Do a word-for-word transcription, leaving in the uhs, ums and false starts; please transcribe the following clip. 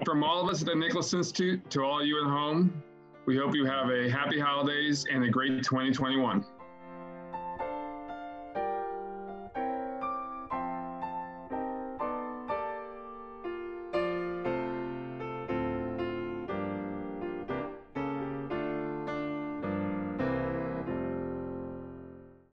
From all of us at the Nicholas Institute to all you at home, we hope you have a happy holidays and a great twenty twenty-one.